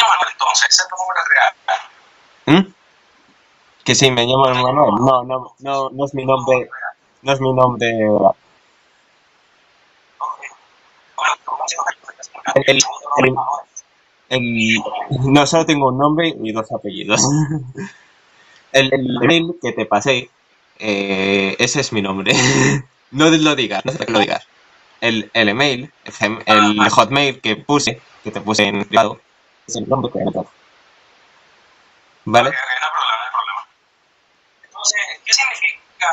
Manuel, entonces, ese es tu nombre real. ¿Mm? Que sí, me llamo Manuel. No es mi nombre. No es mi nombre. Ok. Bueno, ¿cómo se llama? El, El el, segundo nombre es el, Manuel. no solo tengo un nombre y dos apellidos. El email que te pasé, ese es mi nombre. No lo digas, no sé que lo digas. El email, el hotmail que te puse en privado, es el nombre que me pasé. Ok, ¿Vale? ok, no hay problema, no hay problema. Entonces, ¿qué significa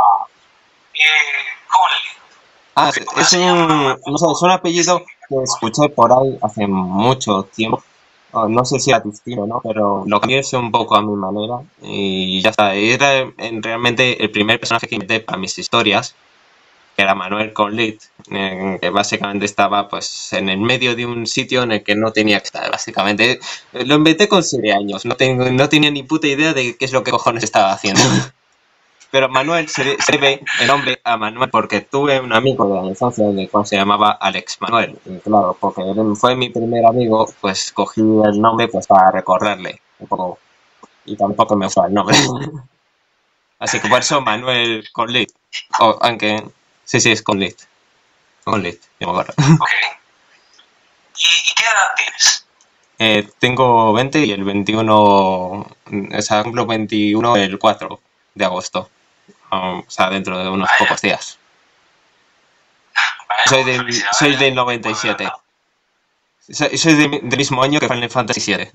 Conley? Ah, Porque tu es se llama no sé, es un ¿qué apellido significa que Conley? escuché por ahí hace mucho tiempo. No sé si era tu estilo, ¿no? Pero lo cambié un poco a mi manera y ya está. Era realmente el primer personaje que inventé para mis historias, que era Manuel Conlit, que básicamente estaba pues en el medio de un sitio en el que no tenía que estar, básicamente. Lo inventé con 7 años, no tenía ni puta idea de qué es lo que cojones estaba haciendo. Pero Manuel se debe el nombre a Manuel porque tuve un amigo de la infancia del cual se llamaba Alex Manuel. Y claro, porque él fue mi primer amigo, pues cogí el nombre pues para recordarle un poco. Y tampoco me gustaba el nombre. Así que por Entiendo, eso entiendo. Manuel Conlit. O aunque sí, es Conlit. Conlit, yo me acuerdo. Ok. ¿Y qué edad tienes? Tengo 20 y el 21, o sea, cumplo 21 el 4 de agosto. O sea, dentro de unos Vaya, pocos días. vaya, pues Soy felicidades, del un poco 97. adelantado. Soy del mismo año que Final Fantasy 7.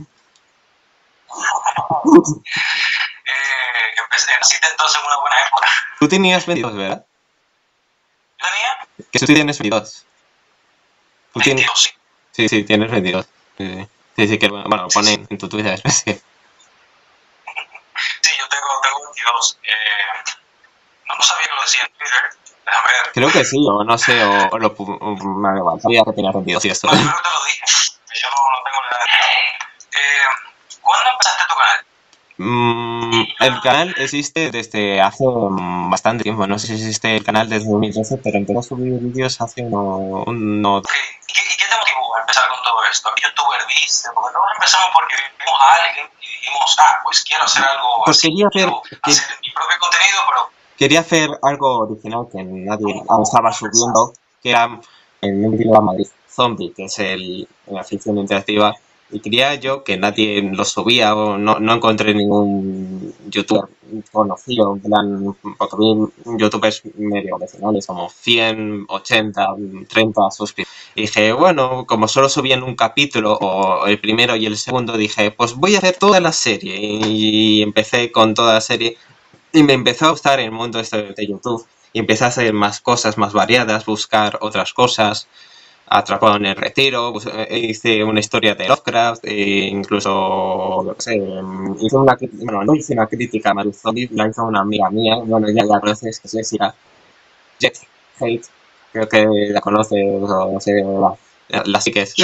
Naciste entonces en una buena época. Tú tenías 22, ¿verdad? Yo tenía Que tú tienes 22. Tú tienes... 22, sí. Sí, tienes 22. Sí, que bueno, ponen en tu Twitter. Sí. Sí, yo tengo 22. No sabía que lo decía en Twitter. Déjame ver. Creo que sí, o no sé, me da igual. Sabía que tenías 22 y esto. No, yo creo que te lo dije. Yo no tengo la edad. ¿Cuándo empezaste tu canal? El canal existe desde hace bastante tiempo. No sé si existe el canal desde 2013, pero empecé a subir vídeos hace Ok, ¿y qué te motivó a empezar con todo esto? ¿Qué youtuber viste? Porque todos empezamos porque vimos a alguien y dijimos, pues quiero hacer algo pues así, quiero hacer mi propio contenido, pero quería hacer algo original que nadie estaba subiendo, que era en un vídeo a Madrid Zombie, que es la ficción interactiva, y quería yo que nadie lo subía o no encontré ningún youtuber conocido, en plan, porque vi youtubers medio profesionales, como 100, 80, 30 suscriptores. Y dije, bueno, como solo subían un capítulo, o el primero y el segundo, dije, pues voy a hacer toda la serie. Y empecé con toda la serie y me empezó a gustar el mundo este de YouTube. Y empecé a hacer más cosas más variadas, buscar otras cosas. Atrapado en el retiro, hice una historia de Lovecraft, incluso, no sé, no hice una crítica a Maru Zombie, la hizo una amiga mía, bueno, ya la conoces, que es Jessica, Jet Hate, creo que la conoces, o no sé, la sí que es.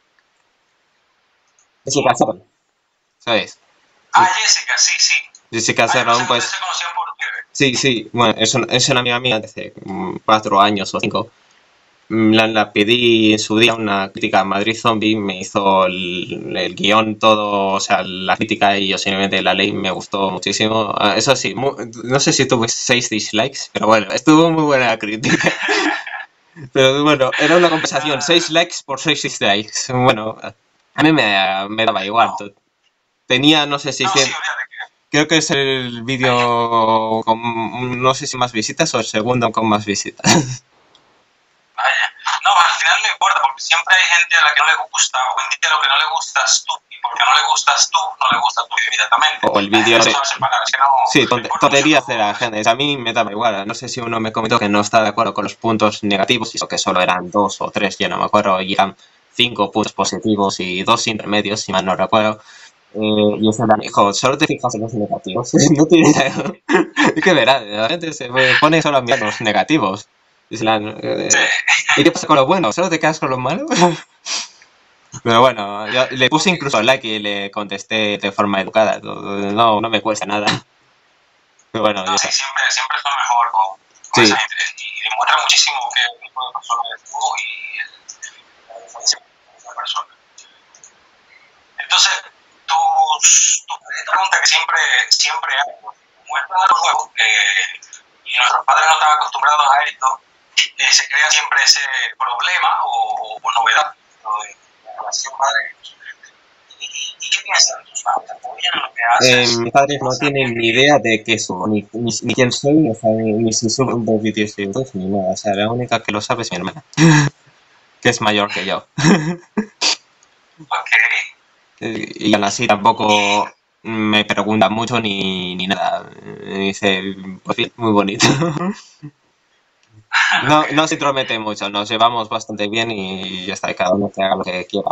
Jessica Sharon, ¿sabes? Jessica, sí, sí. Jessica Yo Sharon, pensé que ustedes pues se conocían por Twitter. sí, bueno, es una amiga mía desde 4 años o 5. La pedí en su día una crítica a Madrid Zombie, me hizo el guión todo, o sea, la crítica y yo simplemente la ley me gustó muchísimo. Eso sí, no sé si tuve 6 dislikes, pero bueno, estuvo muy buena la crítica. Pero bueno, era una conversación, 6 likes por 6 dislikes. Bueno, a mí me daba igual. No, Tenía, no sé si no, sí, olvídate que. creo que es el vídeo con, no sé si más visitas o el segundo con más visitas. Vaya. No, al final no importa, porque siempre hay gente a la que no le gusta, o gente a lo que no le gustas tú, y porque no le gustas tú, no le gusta tú inmediatamente. O el La vídeo gente de... se va a separar, es que no, Sí, no importa mucho tonterías de tampoco la eso. gente. A mí me daba igual. No sé si uno me comentó que no está de acuerdo con los puntos negativos, o que solo eran 2 o 3, ya no me acuerdo, y eran 5 puntos positivos y 2 intermedios, si mal no recuerdo. Y ese me dijo, solo te fijas en los negativos. No tiene nada. Es que verás, la gente se pone solo a mirar los negativos. Sí. ¿Y qué pasa con lo bueno? ¿Solo te quedas con lo malo? Pero bueno, yo le puse Ok. incluso like y le contesté de forma educada. No me cuesta nada. Pero bueno, ya No, sí, está. siempre es lo mejor con esa Sí, gente. Y demuestra muchísimo qué tipo de persona eres tú y la diferencia con esa persona. Entonces, pregunta que siempre hay. Como esto es algo nuevo y nuestros padres no están acostumbrados a esto, se crea siempre ese problema o novedad, ¿no? De la relación padre. ¿Y qué piensan tus padres? ¿Apoyan lo que haces? Mis padres no tienen ni idea de qué soy, ni quién soy, o sea, ni si subo vídeos de YouTube, ni nada. O sea, la única que lo sabe es mi hermana, que es mayor que yo. Ok. Y aún así tampoco me pregunta mucho ni nada. Me dice, pues bien, muy bonito. No se intromete mucho, nos llevamos bastante bien y ya está, cada uno que haga lo que quiera.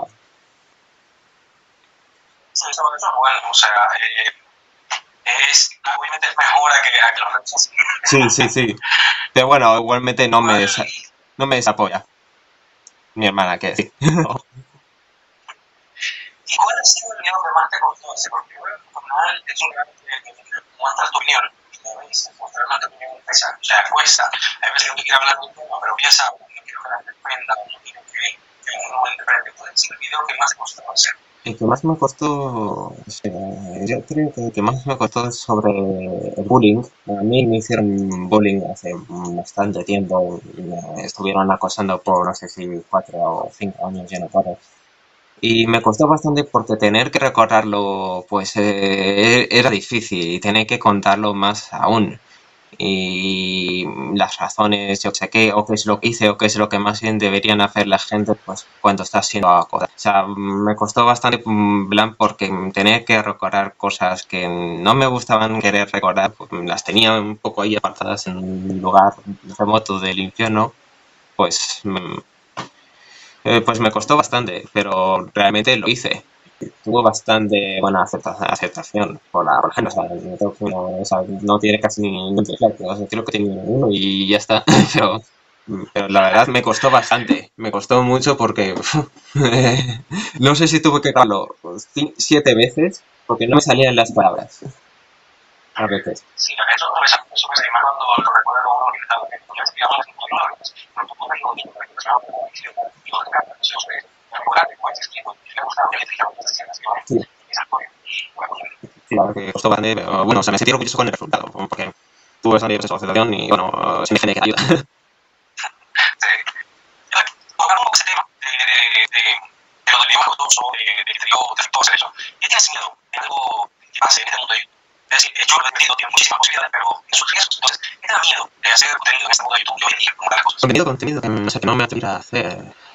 Sí, eso es bueno, o sea, obviamente es mejor a que lo rechacen. Sí. Pero bueno, igualmente no me desapoya. Mi hermana, que sí. ¿Y cuál ha sido el miedo que más te costó hacer? Porque bueno, al final es un gran que muestras tu opinión. Y a veces mostrar más tu opinión pesa, o sea, cuesta. Hay veces que no quiero hablar de un tema, pero ya sabes, no quiero que la gente prenda, no quiero que uno me interprete. ¿Cuál es el video que más te costó hacer? El que más me costó, o sea, yo creo que el que más me costó es sobre el bullying. A mí me hicieron bullying hace bastante tiempo y me estuvieron acosando por no sé si 4 o 5 años, ya no recuerdo. Y me costó bastante porque tener que recordarlo pues era difícil y tener que contarlo más aún. Y las razones, yo sé qué, o qué es lo que hice, o qué es lo que más bien deberían hacer la gente pues cuando está siendo acosada. O sea, me costó bastante plan porque tener que recordar cosas que no me gustaban querer recordar, pues, las tenía un poco ahí apartadas en un lugar remoto del infierno, pues pues me costó bastante, pero realmente lo hice. Tuvo bastante buena aceptación por la gente. O sea, no tiene casi ningún dislike. O sea, creo que tiene uno y ya está. Pero la verdad me costó bastante. Me costó mucho porque no sé si tuve que grabarlo 7 veces porque no me salían las palabras. A veces. Sí, eso me sale más cuando lo recuerdo como uno que estaba en el digamos, pero tú puedes lo mismo, pero es algo como que y lo que no sé, recordar después escribo, y le gusta que le fijamos las escenas Sí. y esa cosa. Claro que costó bastante, pero bueno, o sea, me sentí orgulloso con el resultado, porque tuve bastante aceptación y bueno, se me genera ayuda. Sí. Tocar un poco ese tema de lo del lenguaje costoso, de todo eso. ¿Qué tienes miedo? Es algo que pase en este mundo de YouTube. Es decir, yo lo he tenido, tiene muchísimas posibilidades, pero en sus riesgos. Entonces, ¿qué te da miedo de hacer contenido en este mundo de YouTube y hoy en día? Como tal cosas. Contenido que no sé, que no me atreviera a hacer.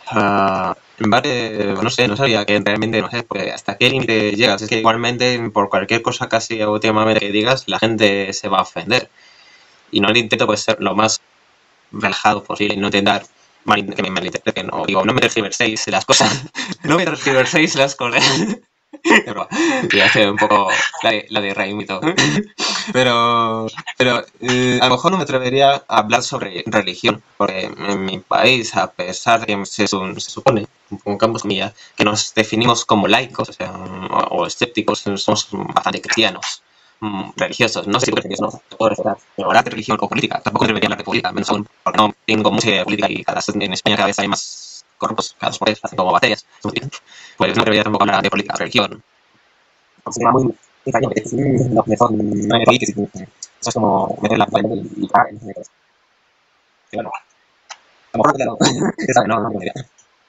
En parte, no sé, no sabía que realmente, no sé, pues hasta qué límite llegas. Es que igualmente por cualquier cosa casi últimamente que digas, la gente se va a ofender. Y no intento pues ser lo más relajado posible y no intentar que me malinterpreten. No digo, no me tergiverséis las cosas. No me tergiverséis las cosas. Pero, y hace un poco la de Raimito. Pero a lo mejor no me atrevería a hablar sobre religión, porque en mi país, a pesar de que se supone, pongamos comillas, que nos definimos como laicos, o sea, o escépticos, somos bastante cristianos, religiosos. No sé si tú eres religioso, no, te puedo respetar, pero hablar de religión o política, tampoco debería hablar de política, menos aún, porque no tengo mucha idea de política y en España cada vez hay más corruptos, cada vez hacen como batallas, pues no debería tampoco hablar de política, religión. Porque sería muy extraño, no, mejor no me que eso es como meter la pala y pagar, no sé qué. Claro, a lo mejor claro, no tengo idea.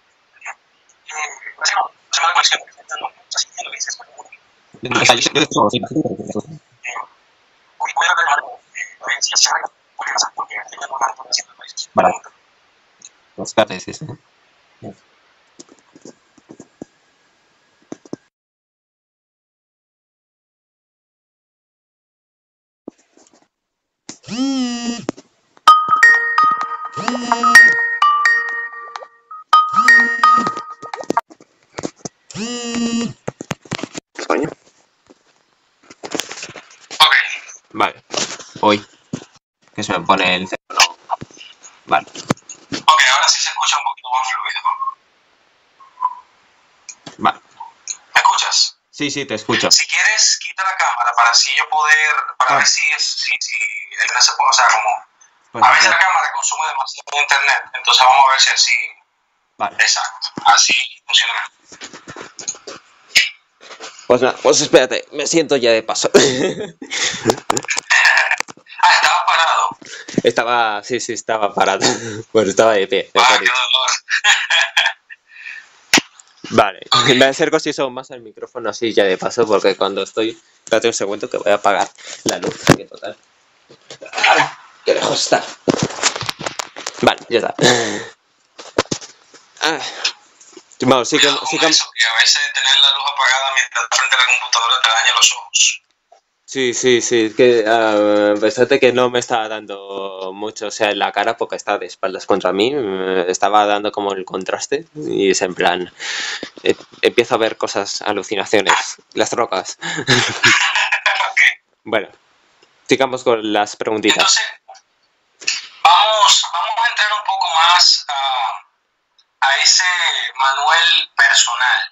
Pues no, se me da conexión, porque no, así que lo dices, pero bueno. O sea, yo escucho, sí, bastante, pero eso. Voy a ver algo, si se haga, porque tengo una información del país. Vale. Pues claro, sí, sí. España. Ok. Vale. Hoy. Que se me pone el cerebro. Vale. Ok, ahora sí se escucha un poquito más fluido. Vale. ¿Me escuchas? Sí, te escucho. Si quieres, quita la cámara para así yo poder, para ver si el internet se pone, o sea, como Pues a veces la cámara consume demasiado internet, entonces vamos a ver si así, vale. exacto, así funciona. Pues nada, pues espérate, me siento ya de paso. Estaba parado. Sí, estaba parado. Pues estaba de pie. Qué dolor. Vale, okay. Me acerco si son más al micrófono así ya de paso, porque cuando estoy... Espérate un segundo que voy a apagar la luz. Que total. ¡Qué lejos está! Vale, ya está. Bueno, sí que... Eso, que a veces tener la luz apagada mientras estás frente a la computadora te daña los ojos. Sí, que a pesar de que no me estaba dando mucho, o sea, en la cara porque estaba de espaldas contra mí, estaba dando como el contraste y es en plan, empiezo a ver cosas, alucinaciones, las rocas. Okay. Bueno, sigamos con las preguntitas. Entonces, vamos a entrar un poco más a ese Manuel personal,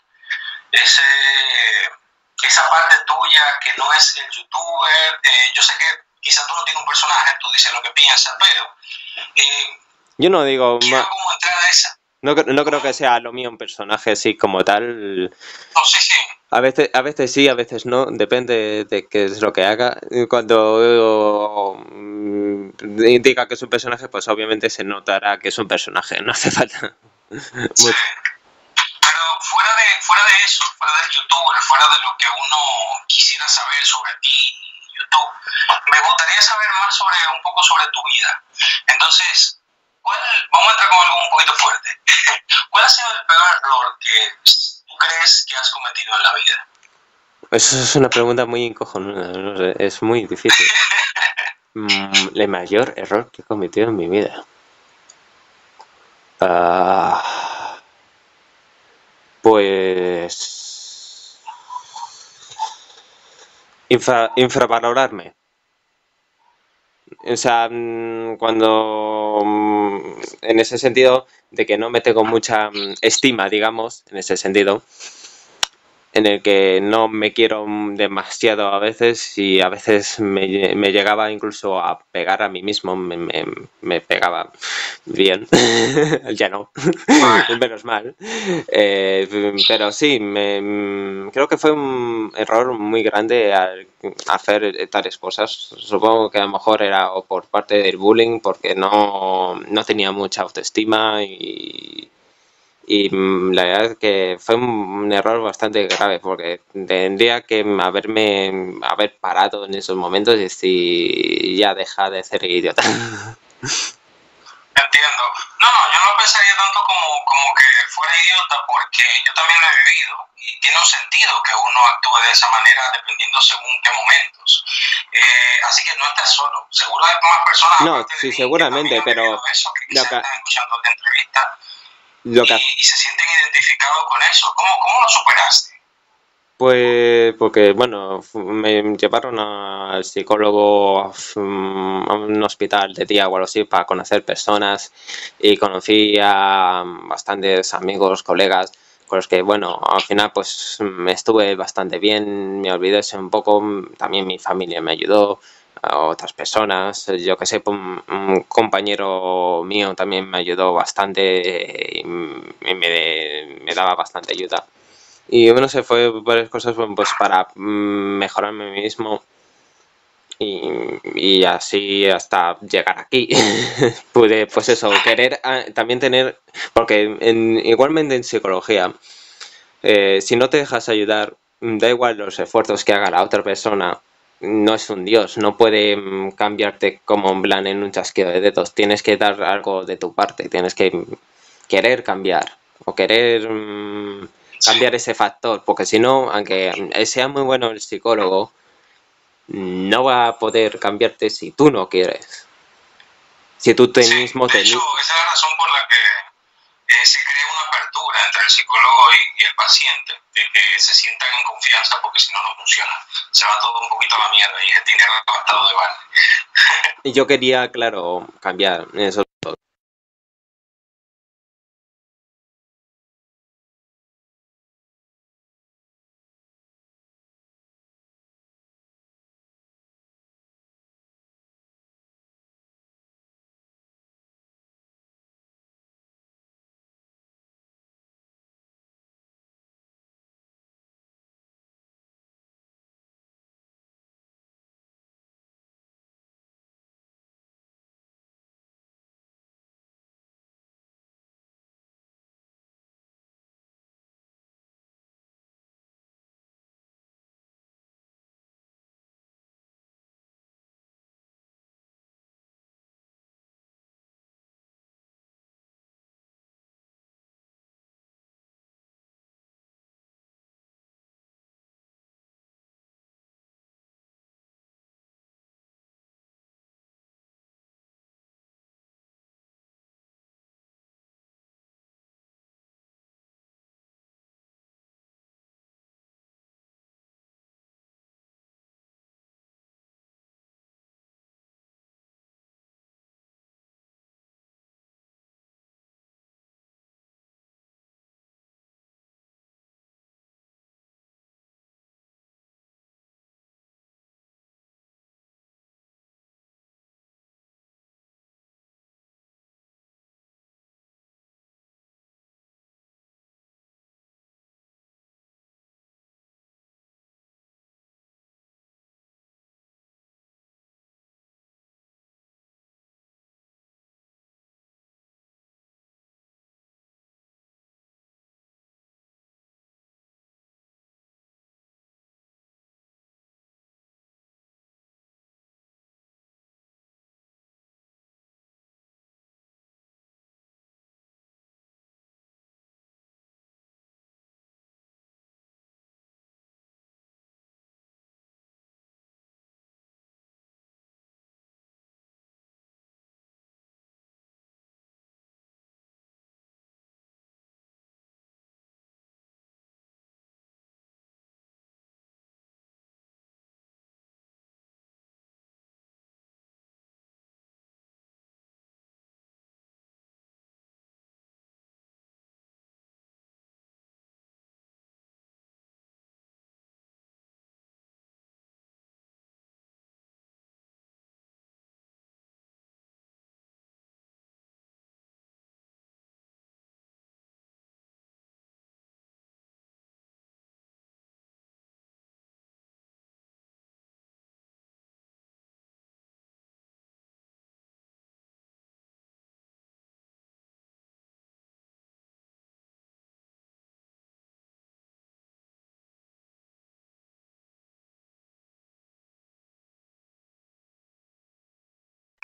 esa parte tuya que no es el youtuber. Yo sé que quizás tú no tienes un personaje, tú dices lo que piensas, pero yo no digo quiero como entrar a esa. No creo que sea lo mío un personaje así como tal. No, sí. A veces sí, a veces no, depende de qué es lo que haga. Cuando indica que es un personaje, pues obviamente se notará que es un personaje, no hace falta. Sí. Pero fuera de eso, fuera del youtuber, fuera de lo que uno quisiera saber sobre ti, YouTube, me gustaría saber más un poco sobre tu vida. Entonces, vamos a entrar con algo un poquito fuerte. ¿Cuál ha sido el peor error que tú crees que has cometido en la vida? Eso es una pregunta muy encojonuda, no sé, es muy difícil. El mayor error que he cometido en mi vida. Pues... infravalorarme. O sea, cuando en ese sentido de que no me tengo mucha estima, digamos, en ese sentido, en el que no me quiero demasiado a veces y a veces me llegaba incluso a pegar a mí mismo, me pegaba bien, ya no, menos mal, pero sí, creo que fue un error muy grande al hacer tales cosas. Supongo que a lo mejor era o por parte del bullying porque no tenía mucha autoestima y la verdad es que fue un error bastante grave porque tendría que haber parado en esos momentos y decir ya deja de ser idiota. Entiendo. No, yo no pensaría tanto como que fuera idiota, porque yo también lo he vivido y tiene un sentido que uno actúe de esa manera dependiendo según qué momentos. Así que no estás solo. Seguro hay más personas. No, sí, seguramente, pero eso, que quizás están escuchando la entrevista y se sienten identificados con eso. ¿Cómo lo superaste? Pues porque, bueno, me llevaron al psicólogo a un hospital de día o algo así para conocer personas y conocí a bastantes amigos, colegas con los que, bueno, al final pues me estuve bastante bien, me olvidé un poco, también mi familia me ayudó, a otras personas, yo que sé, un compañero mío también me ayudó bastante y me daba bastante ayuda. Y bueno, se fue varias cosas pues para mejorarme a mí mismo y así hasta llegar aquí. Pude, pues eso, querer también tener, porque igualmente en psicología, si no te dejas ayudar, da igual los esfuerzos que haga la otra persona, no es un dios, no puede cambiarte como en plan en un chasquido de dedos, tienes que dar algo de tu parte, tienes que querer cambiar o querer cambiar ese factor, porque si no, aunque sea muy bueno el psicólogo, no va a poder cambiarte si tú no quieres. Si tú mismo de hecho, esa es la razón por la que se crea una apertura entre el psicólogo y el paciente, de que se sientan en confianza, porque si no, no funciona. Se va todo un poquito a la mierda y es dinero gastado de balde. Y yo quería, claro, cambiar eso.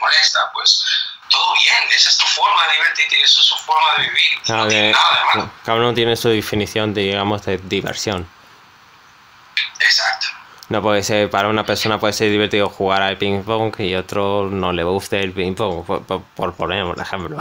molesta, pues todo bien, esa es tu forma de divertirte y esa es su forma de vivir. Claro, No tiene nada de malo. cada uno tiene su definición, digamos, de diversión. Exacto. No puede ser, para una persona puede ser divertido jugar al ping pong y otro no le guste el ping pong, por poner un ejemplo.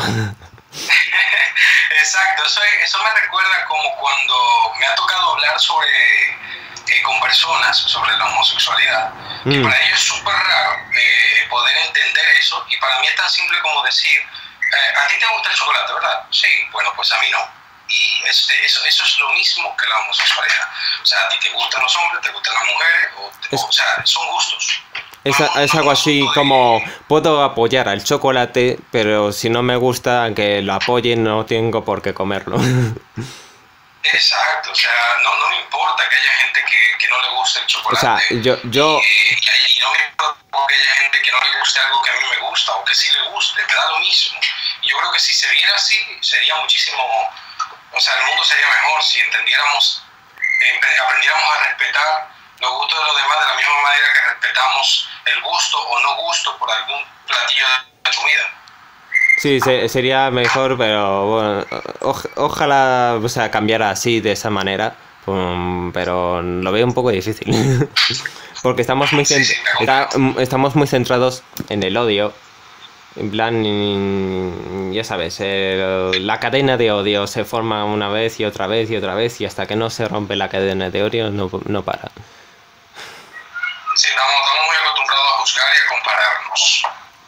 Exacto, eso me recuerda como cuando me ha tocado hablar con personas sobre la homosexualidad. Y para ellos es súper raro poder entender eso, y para mí es tan simple como decir, a ti te gusta el chocolate, ¿verdad? Sí, bueno, pues a mí no. Y eso es lo mismo que la homosexualidad. O sea, a ti te gustan los hombres, te gustan las mujeres, o sea, son gustos. Es algo así como, puedo apoyar al chocolate, pero si no me gusta, aunque lo apoye, no tengo por qué comerlo. Exacto, o sea, no me importa que haya gente que no le guste el chocolate. O sea, yo... Y no me importa que haya gente que no le guste algo que a mí me gusta, o que sí le guste, me da lo mismo. Y yo creo que si se viera así, sería muchísimo... O sea, el mundo sería mejor si aprendiéramos a respetar los gustos de los demás de la misma manera que respetamos el gusto o no gusto por algún platillo de comida. Sí, sería mejor, pero bueno, ojalá, o sea, cambiara así, de esa manera, pero lo veo un poco difícil. Porque estamos estamos muy centrados en el odio. En plan, ya sabes, la cadena de odio se forma una vez y otra vez y otra vez, y hasta que no se rompe la cadena de odio no para. Sí, estamos muy acostumbrados a juzgar y a compararnos.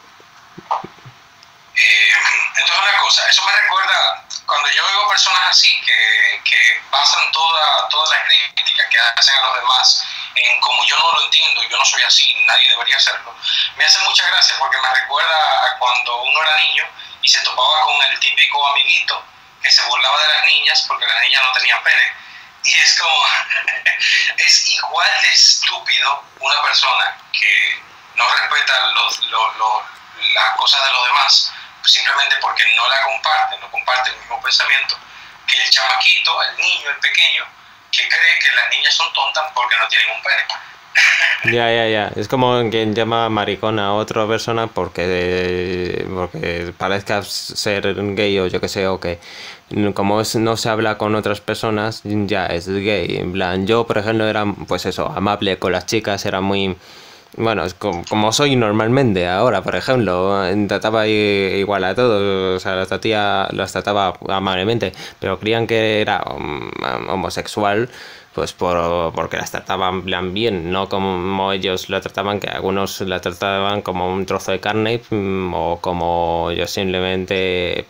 Entonces una cosa, eso me recuerda cuando yo veo personas así que basan todas las críticas que hacen a los demás en como yo no lo entiendo, yo no soy así, nadie debería hacerlo, me hace mucha gracia porque me recuerda a cuando uno era niño y se topaba con el típico amiguito que se burlaba de las niñas porque las niñas no tenían pene. Y es como, es igual de estúpido una persona que no respeta las cosas de los demás simplemente porque no comparte el mismo pensamiento, que el chamaquito, el niño, el pequeño, que cree que las niñas son tontas porque no tienen un pene. Ya. Es como quien llama maricona a otra persona porque parezca ser gay, o yo que sé, o que como no se habla con otras personas, ya es gay. En plan, yo, por ejemplo, era, pues eso, amable con las chicas, era muy... Bueno, es como soy normalmente ahora, por ejemplo, trataba igual a todos, o sea, las trataba amablemente, pero creían que era homosexual, pues porque las trataban bien, no como ellos la trataban, que algunos la trataban como un trozo de carne, o como yo simplemente...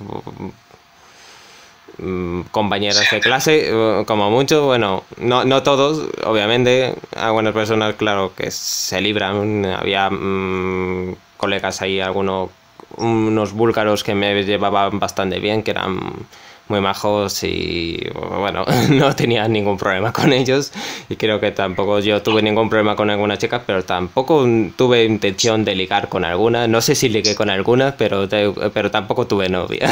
compañeras de clase, como mucho, bueno, no todos, obviamente, algunas personas, claro, que se libran. Había colegas ahí, unos búlgaros que me llevaban bastante bien, que eran muy majos, y bueno, no tenía ningún problema con ellos, y creo que tampoco yo tuve ningún problema con alguna chica, pero tampoco tuve intención de ligar con alguna. No sé si ligué con alguna, pero tampoco tuve novia.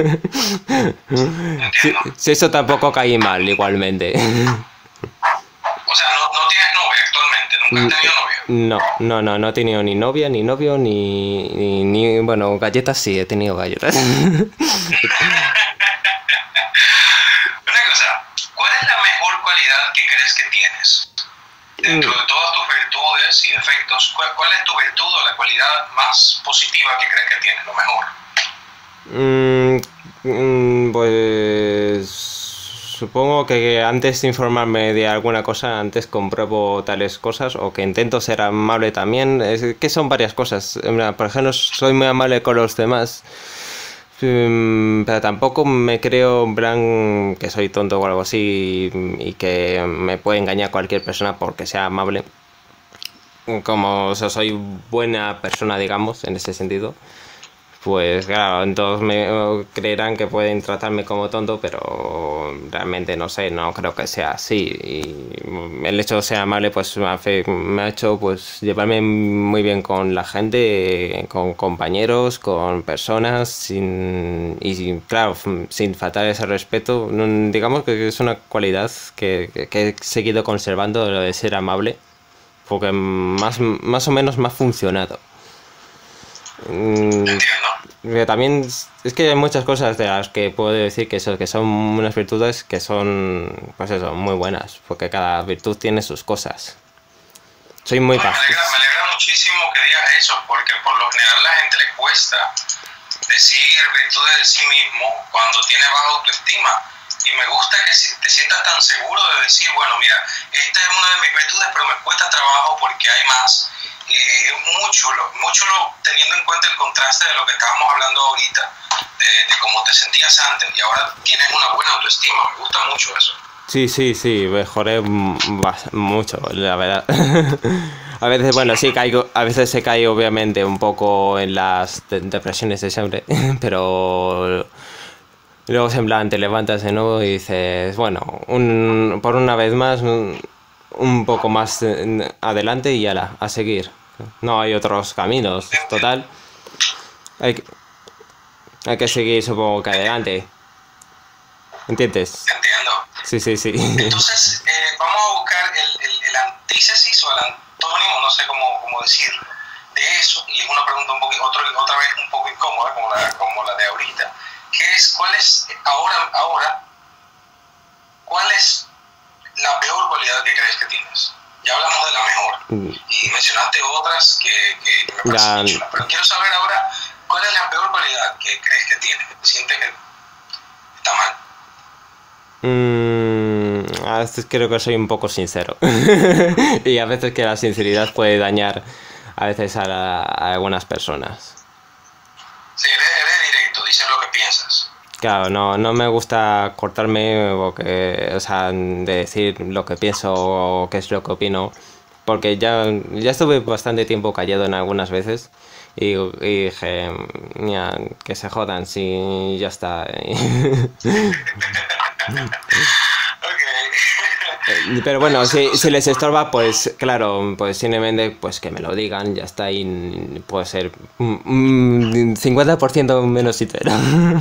Sí, eso tampoco caí mal, igualmente. O sea, no tienes novia actualmente, nunca has tenido novia. No he tenido ni novia, ni novio, ni bueno, galletas sí, he tenido galletas. Una cosa, ¿cuál es la mejor cualidad que crees que tienes? Dentro de todas tus virtudes y defectos, ¿cuál es tu virtud o la cualidad más positiva que crees que tienes, lo mejor? Pues supongo que antes de informarme de alguna cosa, antes compruebo tales cosas, o que intento ser amable también. Es que son varias cosas. Por ejemplo, soy muy amable con los demás, pero tampoco me creo en plan que soy tonto o algo así, y que me puede engañar cualquier persona porque sea amable. Como soy buena persona, digamos, en ese sentido, pues claro, entonces me creerán que pueden tratarme como tonto, pero realmente no sé, no creo que sea así. Y el hecho de ser amable pues me ha hecho pues llevarme muy bien con la gente, con compañeros, con personas, y claro, sin faltar ese respeto. Digamos que es una cualidad que he seguido conservando, lo de ser amable, porque más o menos me ha funcionado. Mm, Entiendo. pero también es que hay muchas cosas de las que puedo decir que eso, que son unas virtudes que son, pues eso, muy buenas, porque cada virtud tiene sus cosas. Soy muy No, y paz. me alegra muchísimo que digas eso, porque por lo general a la gente le cuesta decir virtudes de sí mismo cuando tiene baja autoestima. Y me gusta que te sientas tan seguro de decir, bueno, mira, esta es una de mis virtudes, pero me cuesta trabajo porque hay más. Teniendo en cuenta el contraste de lo que estábamos hablando ahorita, de cómo te sentías antes y ahora tienes una buena autoestima. Me gusta mucho eso. Sí, mejoré mucho, la verdad. A veces, bueno, sí caigo, a veces se cae obviamente un poco en las depresiones de siempre, pero luego en plan te levantas de nuevo y dices, bueno, por una vez más, un poco más adelante y ala, a seguir. No hay otros caminos, Entiendo. total. Hay, que- hay que seguir, supongo que adelante. ¿Entiendes? Entiendo. Sí. Entonces, vamos a buscar el antítesis o el antónimo, no sé cómo decirlo, de eso, y es una pregunta otra vez un poco incómoda, como la de ahorita, que es, ¿cuál es cuál es la peor cualidad que crees que tienes? Ya hablamos de la mejor, y mencionaste otras que me parecen La, chulas, pero quiero saber ahora, ¿cuál es la peor cualidad que crees que tienes? ¿Sientes que está mal? A veces creo que soy un poco sincero. Y a veces que la sinceridad puede dañar a veces a algunas personas. Sí, eres directo, dices lo que piensas. Claro, no me gusta cortarme o sea, de decir lo que pienso o qué es lo que opino. Porque ya estuve bastante tiempo callado en algunas veces. Y dije, "Mira, que se jodan, sí, ya está". Ok. Pero Bueno, bueno, pues si entonces, les estorba, pues claro, pues simplemente pues que me lo digan, ya está, y puede ser 50% menos sincero.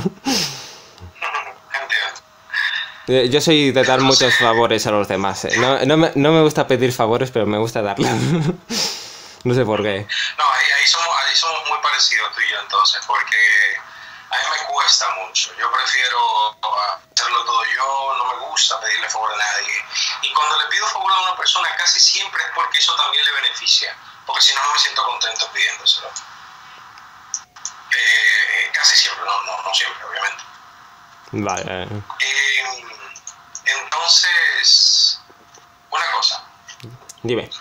entiendo. Yo soy de dar Entonces, muchos favores a los demás. dime. No me gusta pedir favores, pero me gusta darlos. No sé por qué. No, ahí somos muy parecidos tú y yo entonces, porque a mí me cuesta mucho. Yo prefiero hacerlo todo yo, no me gusta pedirle favor a nadie. Y cuando le pido favor a una persona, casi siempre es porque eso también le beneficia, porque si no, no me siento contento pidiéndoselo. Casi siempre, no siempre, obviamente. Vale. Eh, entonces, una cosa. Dime.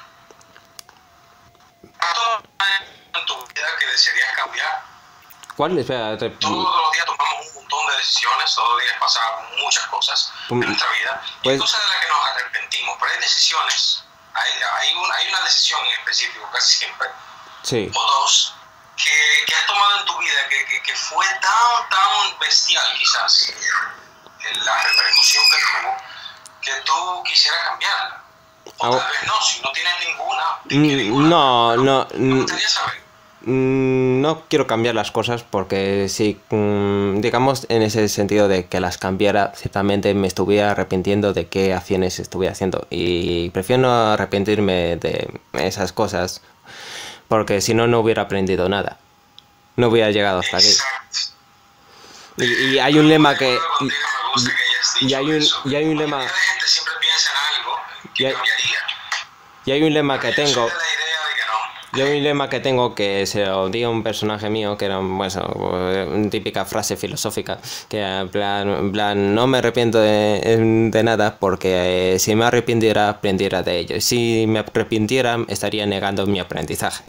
¿Cuánto en tu vida que desearías cambiar? ¿Cuál? Espera, Todos los días tomamos un montón de decisiones, todos los días pasamos muchas cosas en nuestra vida, y hay pues cosas de las que nos arrepentimos, pero hay decisiones, hay una decisión en específico, casi siempre, sí. o dos, que has tomado en tu vida que fue tan bestial quizás, la repercusión que tuvo, que tú quisieras cambiarla. O tal vez no, si no tienes ninguna, No, me gustaría saber. no quiero cambiar las cosas porque si, digamos, en ese sentido de que las cambiara, ciertamente me estuviera arrepintiendo de qué acciones estuviera haciendo. Y prefiero no arrepentirme de esas cosas porque si no, no hubiera aprendido nada. No hubiera llegado hasta aquí. Exacto. Y hay un Estoy muy lema de que... acuerdo contigo, me gusta que hayas dicho eso. Y hay un La lema... mayoría de gente siempre piensa en algo Y que hay, cambiaría. y hay un lema que Pero yo soy tengo... de la idea de que no. Yo hay un lema que tengo que se lo dio un personaje mío, que era bueno, una típica frase filosófica, que en plan, no me arrepiento de nada porque si me arrepintiera, aprendiera de ello. Y si me arrepintiera, estaría negando mi aprendizaje.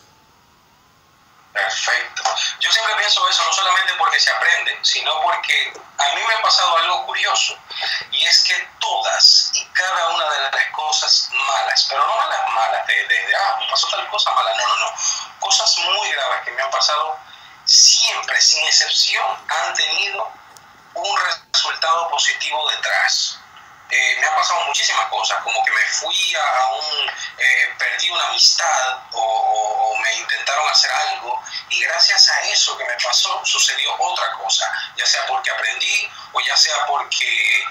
Perfecto. Yo siempre pienso eso, no solamente porque se aprende, sino porque a mí me ha pasado algo curioso, y es que todas y cada una de las cosas malas, pero no malas me pasó tal cosa mala, no, cosas muy graves que me han pasado, siempre, sin excepción, han tenido un resultado positivo detrás. Me han pasado muchísimas cosas, como que me fui perdí una amistad o me intentaron hacer algo, y gracias a eso que me pasó sucedió otra cosa, ya sea porque aprendí o ya sea porque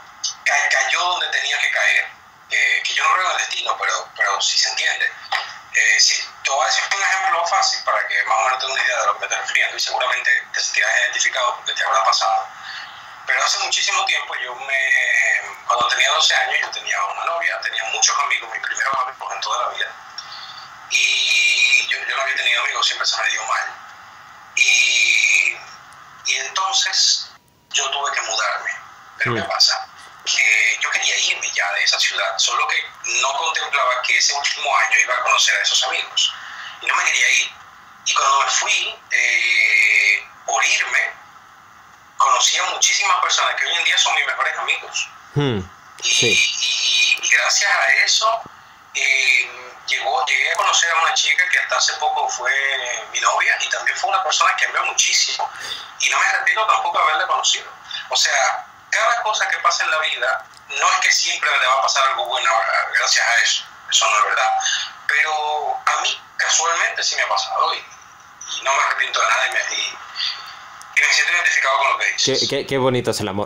cayó donde tenía que caer, que yo no creo en el destino, pero sí se entiende. Sí, te voy a decir un ejemplo fácil para que más o menos tengas una idea de lo que me estoy refiriendo y seguramente te sentirás identificado porque te habrá pasado. Pero hace muchísimo tiempo, cuando tenía 12 años, yo tenía una novia, tenía muchos amigos, mis primeros amigos en toda la vida. Y yo no había tenido amigos, siempre se me dio mal. Y entonces yo tuve que mudarme. Pero ¿qué pasa? Que yo quería irme ya de esa ciudad, solo que no contemplaba que ese último año iba a conocer a esos amigos. Y no me quería ir. Y cuando me fui, por irme, conocí a muchísimas personas que hoy en día son mis mejores amigos. Y gracias a eso llegué a conocer a una chica que hasta hace poco fue mi novia y también fue una persona que amé muchísimo. Y no me arrepiento tampoco de haberla conocido. O sea, cada cosa que pasa en la vida no es que siempre te va a pasar algo bueno gracias a eso. Eso no es verdad. Pero a mí casualmente sí me ha pasado y no me arrepiento de nada y me siento identificado con lo que dices. Qué bonito es el amor.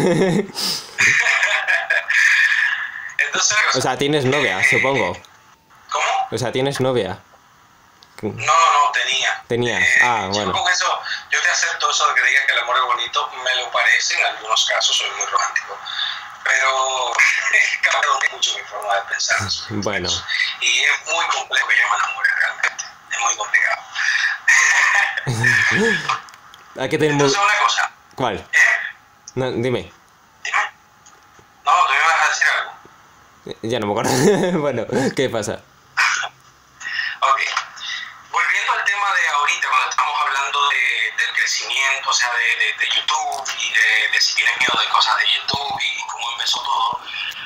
Entonces, o sea, tienes novia, supongo. ¿Cómo? O sea, ¿tienes novia? No, tenía. Tenías, bueno. Con eso, yo te acepto eso de que digas que el amor es bonito, me lo parece, en algunos casos soy muy romántico. Pero cambió mucho mi forma de pensar. Bueno. Y es muy complejo que yo me enamore realmente. Es muy complicado. Hay que tener Entonces, una cosa. ¿Cuál? No, dime. No, tú me vas a decir algo. Ya no me acuerdo. Bueno, ¿qué pasa? Ok. Volviendo al tema de ahorita, cuando estamos hablando del crecimiento, o sea, de YouTube y de si tienes miedo de cosas de YouTube y cómo empezó todo,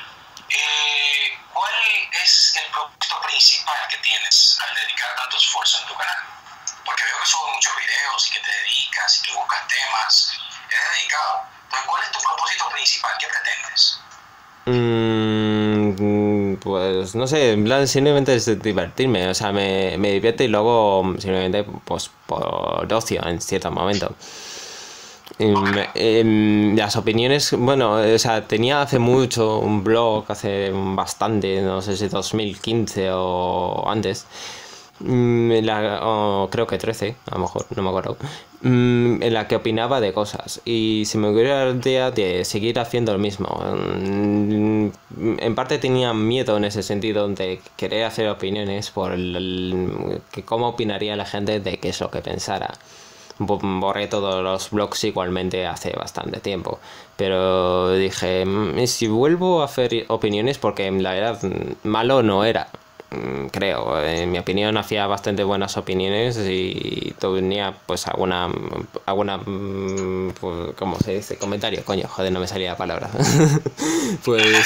¿cuál es el propósito principal que tienes al dedicar tanto esfuerzo en tu canal? Porque veo que subes muchos videos y que te dedicas y que buscas temas. Eres dedicado. Entonces, ¿cuál es tu propósito principal? ¿Qué pretendes? Pues no sé, en plan simplemente es divertirme, o sea, me divierte y luego simplemente pues por ocio en cierto momento. Las opiniones, bueno, o sea, tenía hace mucho un blog, hace bastante, no sé si 2015 o antes. Creo que 13, a lo mejor, no me acuerdo, en la que opinaba de cosas y se me ocurrió la idea de seguir haciendo lo mismo. En parte tenía miedo en ese sentido de querer hacer opiniones por que cómo opinaría la gente de qué es lo que pensara. Borré todos los blogs igualmente hace bastante tiempo, pero dije, si vuelvo a hacer opiniones, porque la verdad malo no era. Creo, en mi opinión hacía bastante buenas opiniones y tenía pues alguna pues, ¿cómo se dice? Comentario, coño, joder, no me salía la palabra. Pues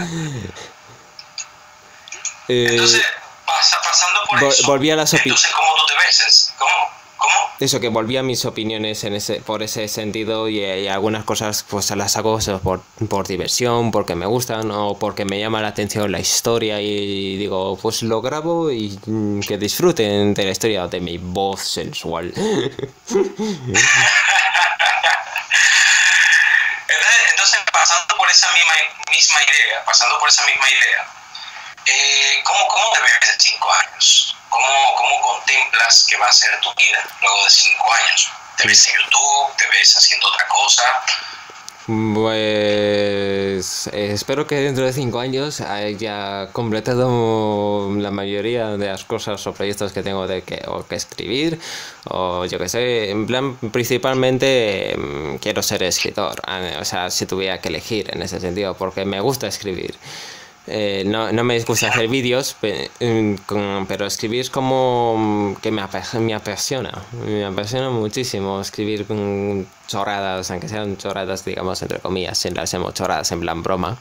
entonces, pasando por eso, volví a las opiniones. entonces, ¿cómo tú te ves? ¿Cómo? Eso, que volví a mis opiniones por ese sentido y algunas cosas pues las hago por diversión, porque me gustan o porque me llama la atención la historia y digo, pues lo grabo y que disfruten de la historia de mi voz sensual. Entonces, pasando por esa misma idea, ¿cómo te ves en 5 años? ¿Cómo contemplas que va a ser tu vida luego de 5 años? ¿Te ves en YouTube? ¿Te ves haciendo otra cosa? Pues espero que dentro de 5 años haya completado la mayoría de las cosas o proyectos que tengo que escribir, o yo que sé, en plan principalmente quiero ser escritor, o sea, si tuviera que elegir en ese sentido, porque me gusta escribir. No me gusta hacer vídeos, pero escribir es como que me apasiona muchísimo escribir chorradas, aunque sean chorradas, digamos, entre comillas, sin las hacemos chorradas en plan broma.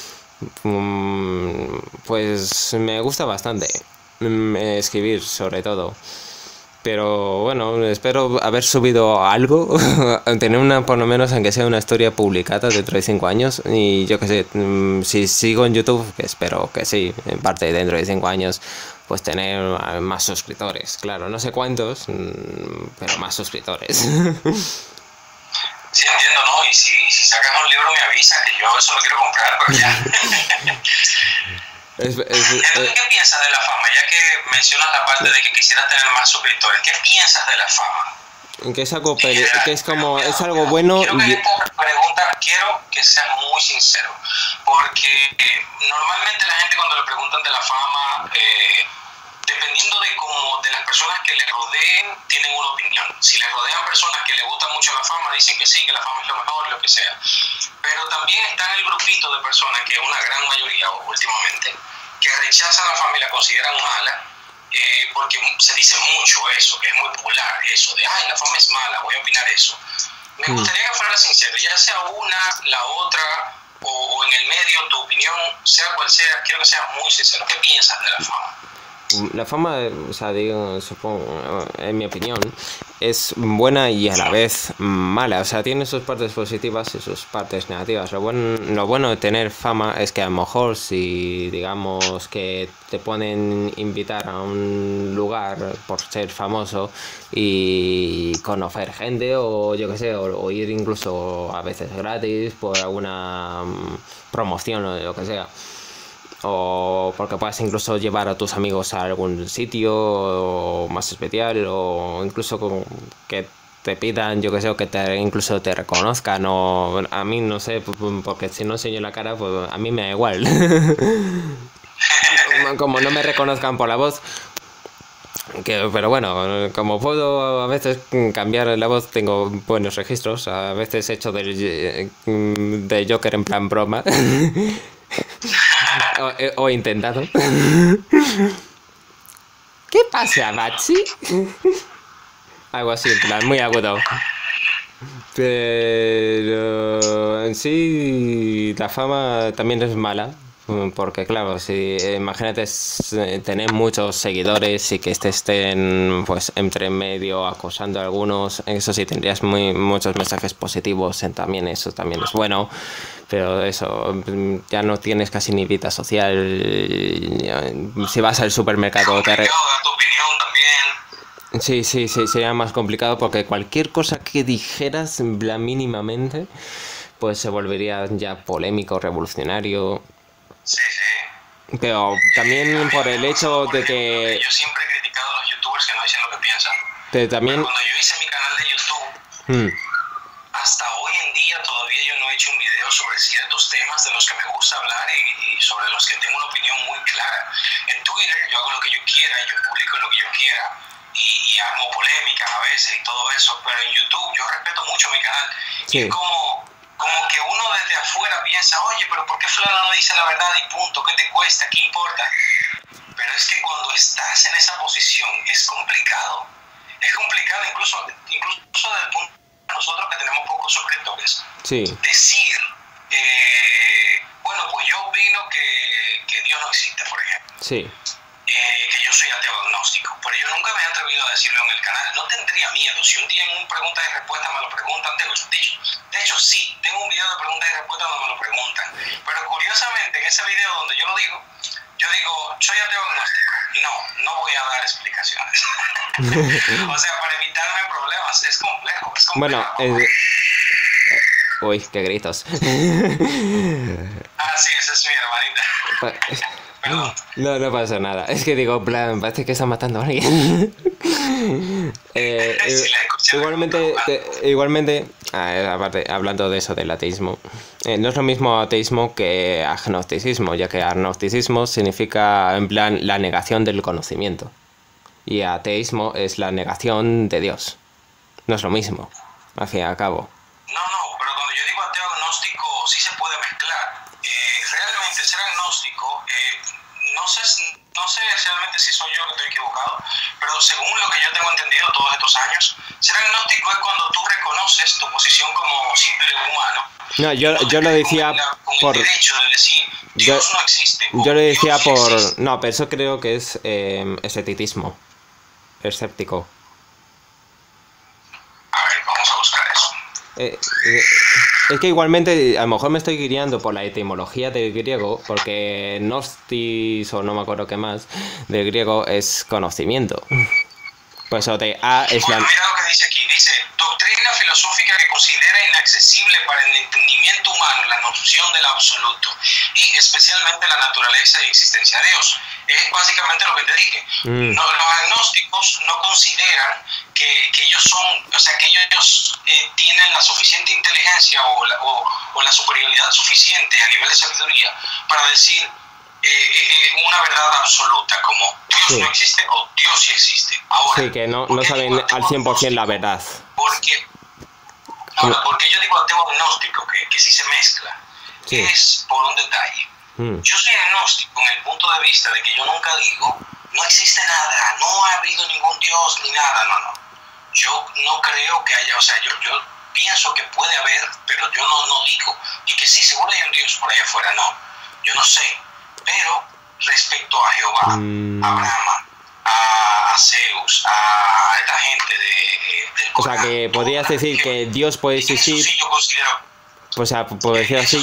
Pues me gusta bastante escribir, sobre todo. Pero bueno, espero haber subido algo, tener por lo menos, aunque sea una historia publicada dentro de 5 años. Y yo que sé, si sigo en YouTube, que espero que sí, en parte dentro de 5 años, pues tener más suscriptores. Claro, no sé cuántos, pero más suscriptores. Sí, entiendo, ¿no? Y si sacas un libro me avisas, que yo eso lo quiero comprar, pero ya. Entonces, ¿qué piensas de la fama? Ya que mencionas la parte de que quisieras tener más suscriptores, ¿qué piensas de la fama? Que es algo, que es como, es algo bueno. Quiero que esta pregunta, quiero que seas muy sincero, porque normalmente la gente cuando le preguntan de la fama, dependiendo de las personas que le rodeen, tienen una opinión. Si le rodean personas que le gustan mucho la fama, dicen que sí, que la fama es lo mejor, lo que sea. Pero también está el grupito de personas, que es una gran mayoría últimamente, que rechazan la fama y la consideran mala, porque se dice mucho eso, que es muy popular, eso de, ay, la fama es mala, voy a opinar eso. Me gustaría que fuera sincero, ya sea una, la otra, o en el medio, tu opinión, sea cual sea, quiero que seas muy sincero. ¿Qué piensas de la fama? La fama, o sea, digo, supongo, en mi opinión, es buena y a la vez mala. O sea, tiene sus partes positivas y sus partes negativas. Lo bueno de tener fama es que a lo mejor si, digamos, que te pueden invitar a un lugar por ser famoso y conocer gente o yo qué sé, o ir incluso a veces gratis por alguna promoción o lo que sea. O porque puedas incluso llevar a tus amigos a algún sitio más especial, o incluso que te pidan, yo que sé, o que incluso te reconozcan, o a mí no sé, porque si no enseño la cara, pues a mí me da igual. Como no me reconozcan por la voz, pero bueno, como puedo a veces cambiar la voz, tengo buenos registros, a veces he hecho de Joker en plan broma. O intentado. ¿Qué pasa, Maxi? Algo así, en plan, muy agudo. Pero en sí, la fama también es mala. Porque claro, si imagínate tener muchos seguidores y que estén pues entre medio acosando a algunos, eso sí tendrías muchos mensajes positivos, también eso también es bueno, pero eso ya no tienes casi ni vida social. Si vas al supermercado tu opinión también. Sí, sería más complicado porque cualquier cosa que dijeras mínimamente pues se volvería ya polémico, revolucionario. Sí. Pero también por el hecho de que... Yo siempre he criticado a los youtubers que no dicen lo que piensan. También... Pero cuando yo hice mi canal de YouTube, hasta hoy en día todavía yo no he hecho un video sobre ciertos temas de los que me gusta hablar y sobre los que tengo una opinión muy clara. En Twitter yo hago lo que yo quiera, yo publico lo que yo quiera y hago polémicas a veces y todo eso, pero en YouTube yo respeto mucho mi canal. Sí. Y como que uno desde afuera piensa, oye, pero ¿por qué fulano no dice la verdad y punto? ¿Qué te cuesta? ¿Qué importa? Pero es que cuando estás en esa posición es complicado. Es complicado incluso desde el punto de nosotros que tenemos pocos suscriptores. Sí. Decir, bueno, pues yo opino que Dios no existe, por ejemplo. Sí. Que yo soy ateo agnóstico, pero yo nunca me he atrevido a decirlo en el canal. No tendría miedo. Si un día en un pregunta y respuesta me lo preguntan, de hecho sí, tengo un video de preguntas y respuestas donde me lo preguntan. Pero curiosamente, en ese video donde yo lo digo, yo digo, soy ateo agnóstico. Y no voy a dar explicaciones. O sea, para evitarme problemas, es complejo. Bueno, uy, qué gritos. Sí, esa es mi hermanita. Perdón. No pasa nada. Es que digo, plan, parece que está matando a alguien. Igualmente, aparte, hablando de eso del ateísmo, no es lo mismo ateísmo que agnosticismo, ya que agnosticismo significa, en plan, la negación del conocimiento. Y ateísmo es la negación de Dios. No es lo mismo, al fin y al cabo. No, pero cuando yo digo ateo agnóstico, sí se puede mezclar. Realmente ser agnóstico, no sé realmente si soy yo que estoy equivocado, pero según lo que yo tengo entendido todos estos años, ser agnóstico es cuando tú reconoces tu posición como simple humano. No, yo lo decía por... el derecho de decir, Dios no existe. Yo lo decía por... Existe. No, pero eso creo que es escepticismo. Escéptico. A ver, vamos a buscar eso. Es que igualmente a lo mejor me estoy guiando por la etimología del griego, porque gnostis o no me acuerdo qué más del griego es conocimiento. Pues eso de A es Bueno, la... mira lo que dice aquí. Dice, doctrina filosófica que considera inaccesible para el entendimiento humano la noción del absoluto y especialmente la naturaleza y existencia de Dios. Es básicamente lo que te dije. Los agnósticos no consideran que ellos son, o sea, que ellos tienen la suficiente inteligencia o la superioridad suficiente a nivel de sabiduría para decir una verdad absoluta, como Dios no existe o Dios sí existe. Ahora, Sí, que no saben al 100% la verdad. Porque yo digo ateo agnóstico, que sí se mezcla, es por un detalle. Yo soy agnóstico en el punto de vista de que yo nunca digo, no existe nada, no ha habido ningún Dios ni nada, no. Yo no creo que haya, o sea, yo pienso que puede haber, pero yo no digo, y que sí, seguro hay un Dios por allá afuera, no. Yo no sé. Pero respecto a Jehová, a Brahma, a Zeus, a esta gente del O sea, Corán, que podrías decir que Dios puede existir... Eso sí yo considero... O sea, por decir así...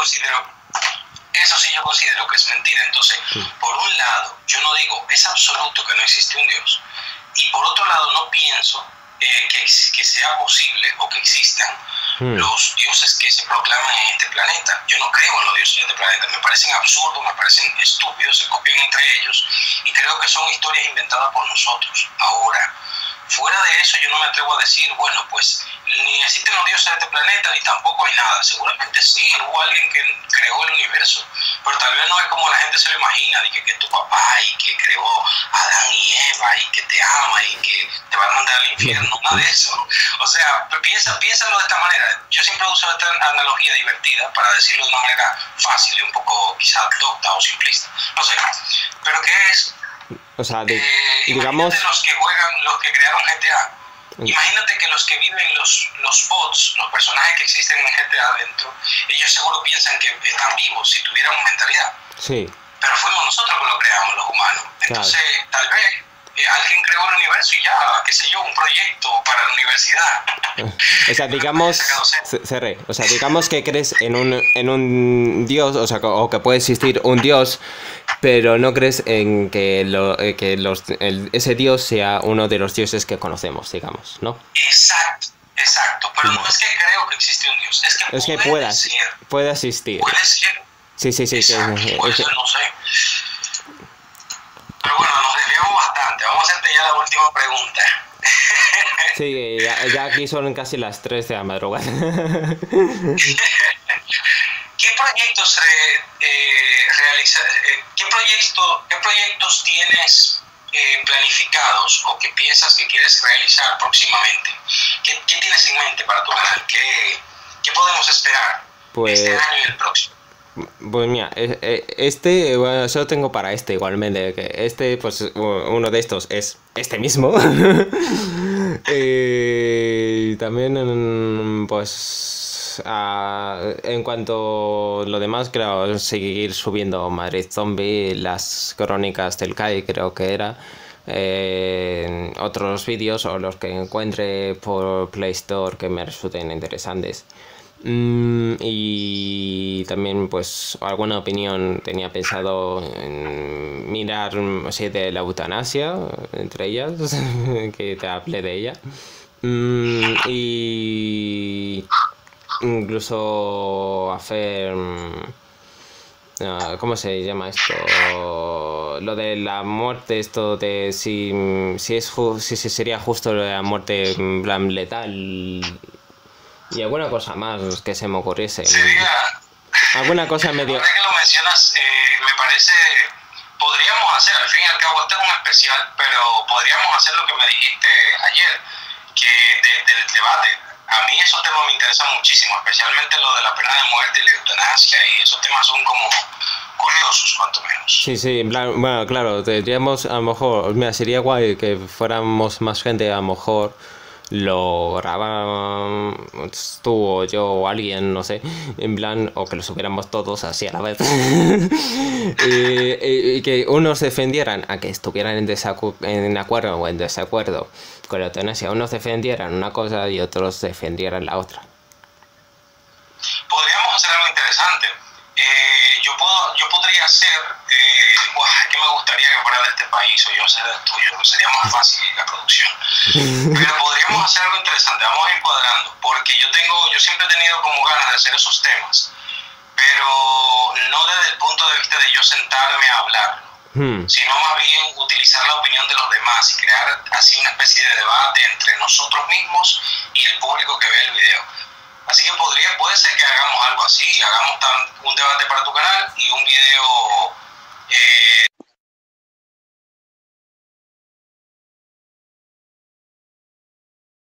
Eso sí yo considero que es mentira. Entonces, por un lado, yo no digo, es absoluto que no existe un Dios. Y por otro lado, no pienso que sea posible o que existan los dioses que se proclaman en este planeta. Yo no creo en los dioses de este planeta. Me parecen absurdos, me parecen estúpidos, se copian entre ellos y creo que son historias inventadas por nosotros. Ahora, fuera de eso, yo no me atrevo a decir, bueno, pues ni existen los dioses de este planeta ni tampoco hay nada. Seguramente sí, hubo alguien que creó el universo, pero tal vez no es como la gente se lo imagina, de que es tu papá y que creó a Adán y Eva y que te ama y que te va a mandar al infierno, nada de eso. O sea, piénsalo de esta manera. Yo siempre uso esta analogía divertida para decirlo de una manera fácil y un poco quizás docta o simplista. No sé, pero ¿qué es? O sea, digamos... Imagínate los que crearon GTA. Imagínate que los que viven los bots, los personajes que existen en GTA adentro, ellos seguro piensan que están vivos si tuviéramos mentalidad. Sí. Pero fuimos nosotros que lo creamos, los humanos. Entonces, tal vez alguien creó el universo y ya, qué sé yo, un proyecto para la universidad. O sea, digamos, cerré. O sea, digamos que crees en un dios, o sea, o que puede existir un dios, pero no crees en que ese dios sea uno de los dioses que conocemos, digamos, ¿no? Exacto. Pero no es que creo que existe un dios, es que puede Puede existir. ser. Sí. Puede ser, no sé. Pero bueno, nos desviamos bastante. Vamos a hacerte ya la última pregunta. Sí, ya aquí son casi las 3 de la madrugada. ¿Qué proyectos qué proyectos tienes planificados o que piensas que quieres realizar próximamente? ¿Qué tienes en mente para tu canal? ¿Qué podemos esperar este año y el próximo? Pues mira, bueno, solo tengo para igualmente, que pues uno de estos es este mismo. También, pues, en cuanto a lo demás, creo, seguir subiendo Madrid Zombie, las crónicas del CAI, creo que era, otros vídeos o los que encuentre por Play Store que me resulten interesantes. Y también pues alguna opinión tenía pensado en mirar así de la eutanasia, entre ellas, que te hablé de ella, y incluso hacer ¿cómo se llama esto? Lo de la muerte, esto de si sería justo la muerte en plan letal. Y alguna cosa más que se me ocurriese. Sería... Alguna cosa medio... Ahora que lo mencionas, me parece... Podríamos hacer, al fin y al cabo, este es un especial, pero podríamos hacer lo que me dijiste ayer, que del debate. A mí esos temas me interesan muchísimo, especialmente lo de la pena de muerte y la eutanasia, y esos temas son como curiosos, cuanto menos. Sí, en plan, bueno, claro, tendríamos a lo mejor... Mira, sería guay que fuéramos más gente, a lo mejor... lo grabamos tú o yo o alguien, no sé, en plan, o que lo supiéramos todos así a la vez. y que unos defendieran a que estuvieran en acuerdo o en desacuerdo con la eutanasia, unos defendieran una cosa y otros defendieran la otra. Podríamos hacer algo interesante. yo podría hacer, es que me gustaría que fuera de este país o yo sea del tuyo, sería más fácil la producción. Pero podríamos hacer algo interesante, vamos a ir cuadrando, porque yo siempre he tenido como ganas de hacer esos temas, pero no desde el punto de vista de yo sentarme a hablar, sino más bien utilizar la opinión de los demás y crear así una especie de debate entre nosotros mismos y el público que ve el video. Así que puede ser que hagamos algo así, hagamos un debate para tu canal y un video